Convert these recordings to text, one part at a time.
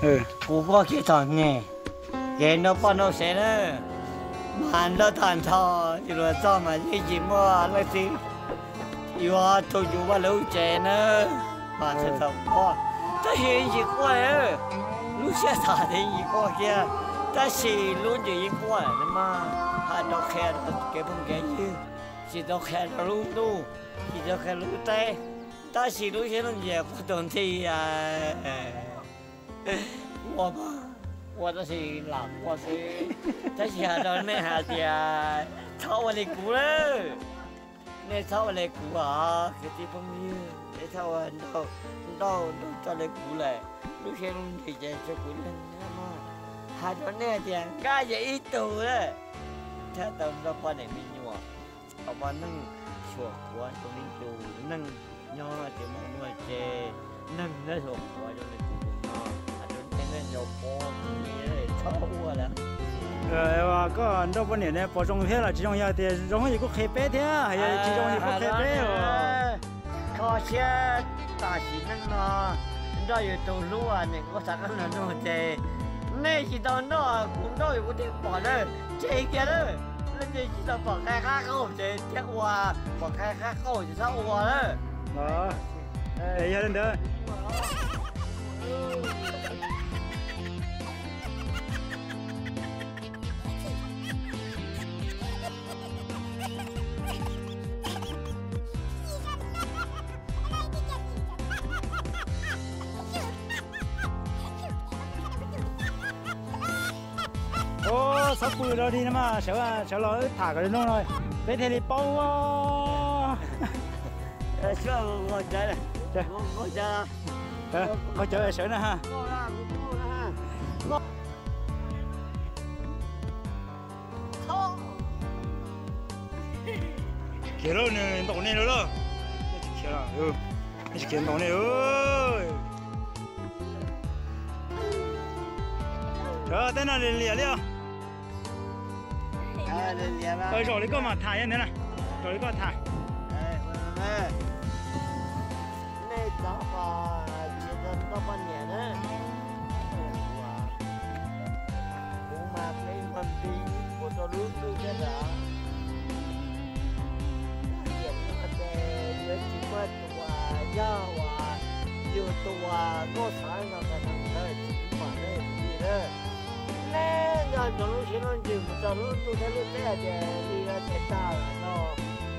cú có cái thằng nghe cái nó bao nó sẽ đó mà nó thành thọ thì rồi sao mà cái gì mà nó gì yêu tôi yêu bao lâu trẻ nữa mà sẽ thằng con ta hiện gì qua lúc sẽ thả thì gì qua kia ta chỉ luôn gì qua mà hai đứa khe cái phong cái gì chỉ đứa khe luôn tu chỉ đứa khe luôn tay ta chỉ lúc sẽ làm gì cũng đồng thì我这是老，我是这是下头那下子啊，炒我的股了，那炒我的股啊，个地方呢，那炒我到做的股嘞，路线路直接做股了，那么下头那点干也一斗了，他到那把那边去哇，เอามานึ่งชั่วหัวตรงนี้ดูนึ่งย่อเดี๋ยวมันมาเจนึ่งแล้วชั่วหัวตรงนี้ดูย่อ有波你超过了。 哇，个这半年呢，播种片了，其中有的容易个黑白的，还有其中一个黑白哦。 靠些大西能嘛，你知道有道路啊，你我啥个能弄的？那是到那古道有个地方了，这个了，那这是到放开开口这这话，放开开口就超过了。 啊，哎，有人的。哦，啥不了的嘛，小老塔个人弄了，别天里包啊。 是我摘的，我摘了， 我摘小呢哈。 够了哈。操！ 去了呢，到那了，去了哟，你去看到那哟。这在那里练了。找了个嘛塔也能了，找了个塔。 那咋吧？觉得到半年了，我嘛没问题，我做路途的啦。也那个有几块多呀哇，有多我才那个能的，几块的你的。那个走路行了就不走路，路在路在的，你要太大了喏。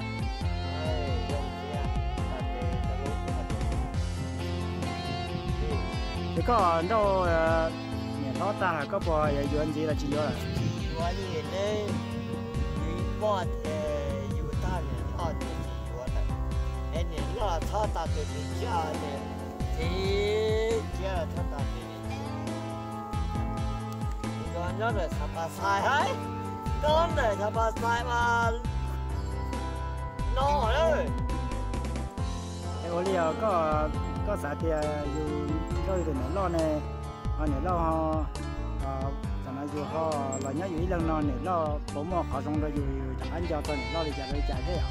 这个到年头大了，个不也原子了，几了？ 原子呢，有包的，有大年老的有的，那年老他大的的家的，这家他大的的。你讲那他把菜还，当然他把菜嘛，弄了。 我哩啊个啥的有。有的呢，老呢，呢老哈咱们就好，老年有一两老呢，老保姆好种的有安家的呢，老的家里家这样。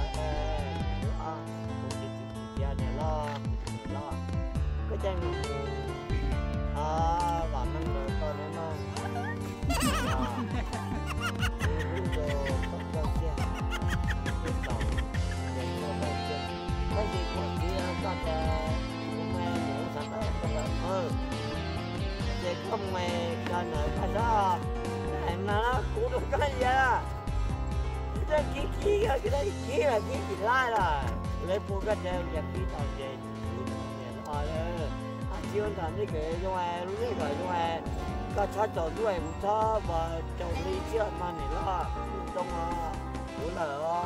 家呢老，个真晚上呢到那嘛，这个高线，到，那些国际大的。这không mày cần ở cả đó em nó cũng được cái gì à cái kia cái đấy kia là cái gì lại là lấy phụ cái này nhập đi tàu về rồi chưa thành cái cái trong này lúc này rồi trong này có cho trộn đuôi một cho và trộn đi chưa mà này lo trong đúng là lo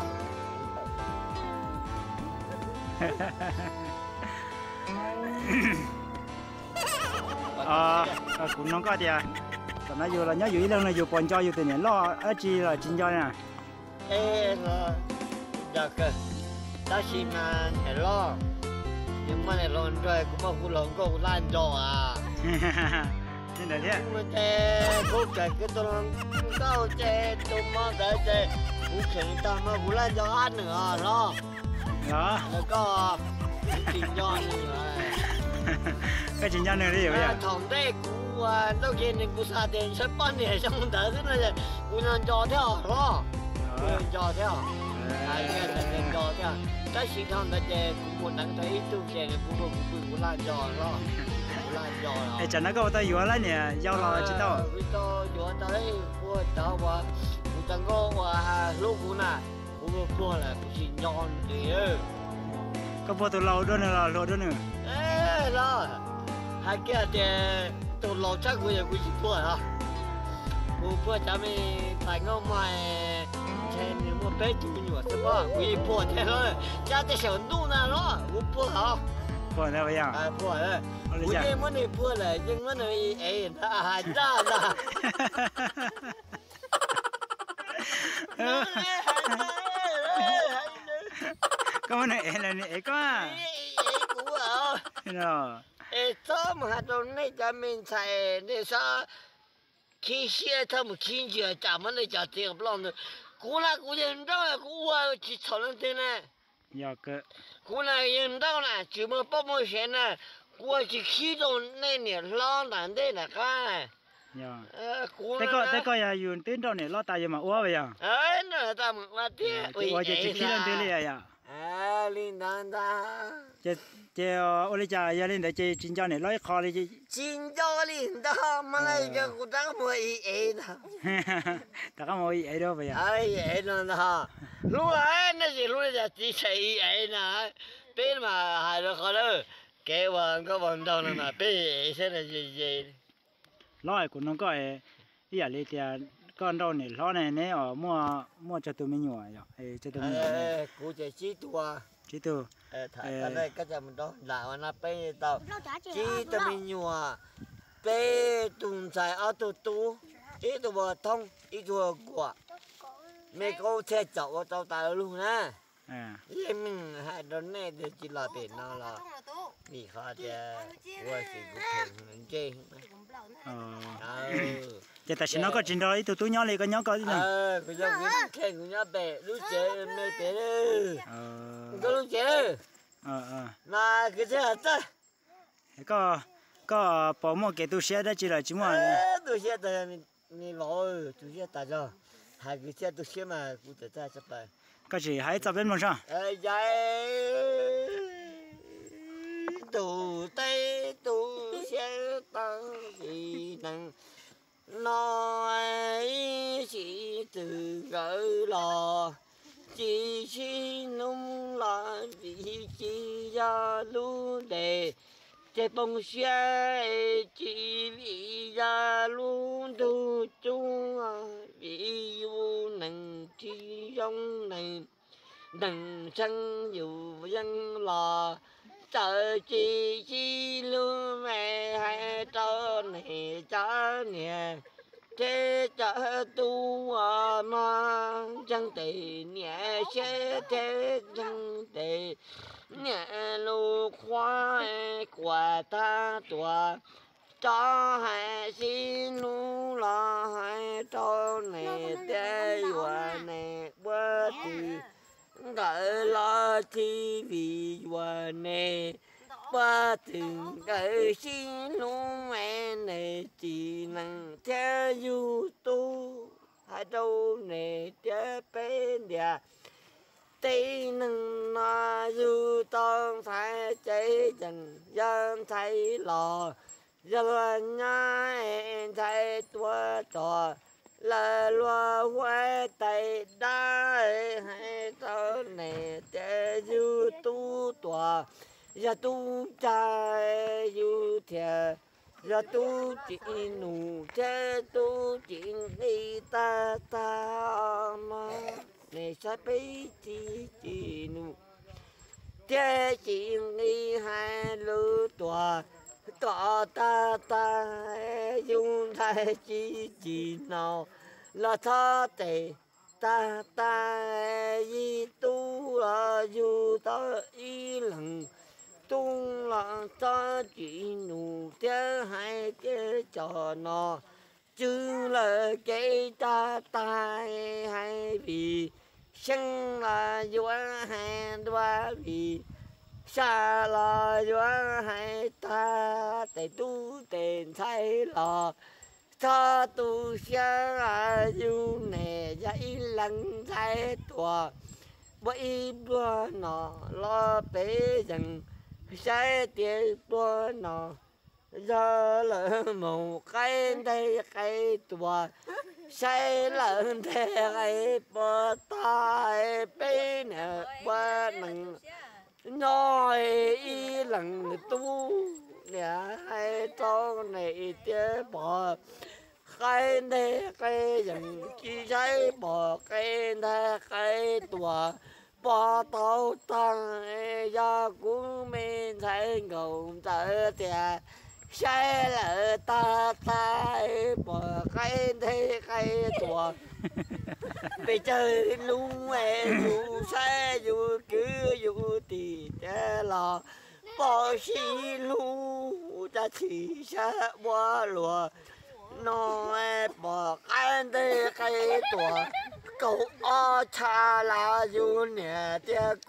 cũng nó có tiền, còn nó vừa là nhớ dưới lần này vừa còn cho vừa tiền lo ở chi là chín cho nè. Ê là được rồi, ta xin mà phải lo, nhưng mà này lo rồi cũng mà phụ lòng cũng lan rồi à. Nên là thế. Nhưng mà thế, cô kể cái tôi tao chơi tôi mong tới chơi, cũng kể tao mà phụ lan cho ăn nữa lo. Đó. Rồi có chín cho nữa. cái chuyện nhau nữa đi vậy à thằng đây cú đâu kia nên cú sa tiền sắp bán này xong đỡ thế này cú nên cho theo đó cú nên cho theo cái này nên cho theo cái sự thằng đó chơi cú muốn đăng thấy tu chơi này cú làm cho đó làm cho đó ai chẳng nó có tao vừa lại nè giao lo chứ đâu cú to vừa tới cú đó qua cú chẳng có qua lúc cú nè cú mua là cú chỉ nhon thì có bao tụi lâu đó nữa là lâu đó nữa ê lo hai cái thì tụi lâu chắc cú giờ cú chỉ mua hả cú mua cho mình tại ngõ ngoài trên một bé chú nhỏ sao mà cú chỉ mua thế thôi cha cái小路呢咯cú mua hả bao nhiêu vậy à mua đấy cú chỉ muốn đi mua là nhưng muốn đi ấy à ra ra có này là này có à cú à rồi sao mà đồ này cho mình xài để sao khi xe他们亲戚咱们那家这个不啷的，过来过人到了，我去讨论的呢， giờ cái 过来人到了，怎么不冒险呢？我去启动那年老难的那个， giờ 过 thế 来。 có giờ dùng tiếng đâu này lo tay mà uống vậy à 哎，那咱们我爹， 我就去lên đây liền à 哎，领导的， 这我哩家要领导这真正的来考虑这， 金交领导，马来个古当我一的。 大家冇嘢咯vậy à 哎，那哈，路哎，那是路的，只是哎那，边嘛还是好了，给我个运动了嘛，边现在是。 lo của nó có ấy giờ lấy tiền con đâu này lo này nè ở mua cho tụi mình nhỏ vậy cho tụi mình cụ chỉ chỉ tua chỉ tụi cái này cái gì mình đó là nó bé tao chỉ tụi mình nhỏ bé tụi trái ở tụi tu ít tụi bò thông ít tụi quả mấy cô xe chậu tao tài luôn nè vậy mình hai đứa này thì chỉ là tiền nó là bị khó chứ tôi chỉ có tiền mình chơi giờ ta chỉ nó có chuyện đó ít tụi nhỏ này có nhỏ có gì nè cái giống như khen của nhỏ bé lúc chơi mê bé đấy có lúc chơi mà cái gì hả có bỏ một cái túi xe đó chỉ là chỉ mà túi xe ta ni lỗi túi xe ta cho hai cái xe túi xe mà cụ thể ta sắp tới có gì hãy tập bên một sao dạy tụ tay tụ xe tăng gì năng nói chỉ từ gỡ lò chỉ nung là vì chỉ ra lũ đề chế bông xe chỉ vì ra lũ tu chung vì yêu nâng chỉ trong này nâng sân dù dân lò chờ chỉ luôn mẹ hai trò này cha nè thế cha tu mà chẳng thể nhẹ sẽ thế chẳng thể nhẹ lô khoa quả ta tòa cho hai xin lu là hai trò này thế hòa này bớt thì đợi lo chi vì hòa này ba từng cái xin luôn mẹ này chỉ năng theo du tu hai đâu này theo bên địa tây năng na du tông phải cháy dần dân thấy lò dân nhai thấy tua trò là loa hoa tay đá hai tao này theo du tu tòa giờ tu cha du thiệt giờ tu chỉ nụ thế tu chỉ đi ta mà này sẽ bị chỉ nụ thế chỉ đi hai lứa tòa ta dùng thay chỉ nào là tha tệ ta y tu là dù ta y lần tung là ta chỉ nụ thế hai cái trò nó chứ là cái ta hay vì sinh là vua hai đoa vì xa lo doan hai ta để tu tiền thay lo cho tu xa du nè dãy lăng thay tua bởi bữa nọ lo bế rằng sẽ tiền bữa nọ giờ là một cái đây cái tua sẽ là thế cái bữa tai bế nè bữa nằng nói ý lần tu nè hai con này tiếc bỏ cái này cái rằng chỉ thấy bỏ cái này cái tua bỏ tàu tăng do cũng mình thấy ngầu tới tiền sẽ là ta bỏ cái này cái tua bây giờ luôn em dù sai dù cứ dù thì thế là bỏ xí lu ta chỉ sẽ bỏ lùa nói bỏ cái đây cái tua cậu ở cha là dù nè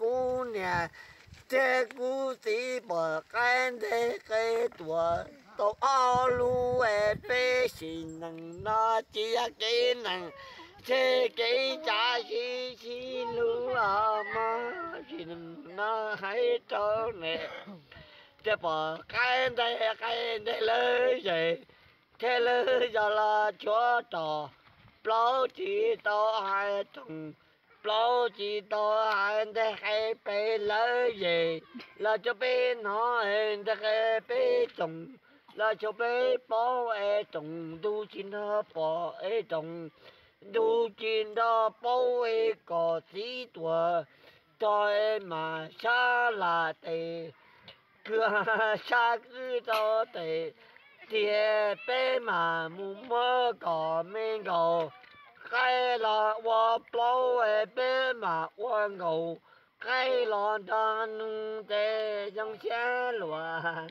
tia cú tí bỏ cái đây cái tua tàu ao lu em bé xin năng nó chỉ cái năng thế cái cha chi lu mà xin nó hay cho nè thế bỏ cái đây lấy gì thế lấy giờ là chúa trò bao chỉ tao hai chồng bao chỉ tao hai thế hay bé lấy gì là cho bé nó hẹn thế hay bé chồng là cho bé bao chồng tu xin nó bỏ chồng tu xin đó bao có tí tuổi cho mà xa là tệ cứ xa cứ đó tệ thì bé mà muốn mơ có mình có cái là hoa bao bé mà hoa ngầu cái là đàn tệ trong xe loạn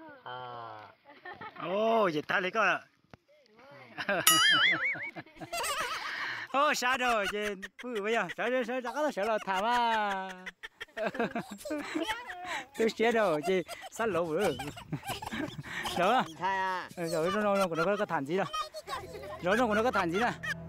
ô vậy ta lấy con ô sao rồi chị bự bây giờ sợ sợ là thảm à tôi chết rồi chị sát lỗ bự rồi rồi nó của nó có thản gì đâu rồi nó của nó có thản gì nè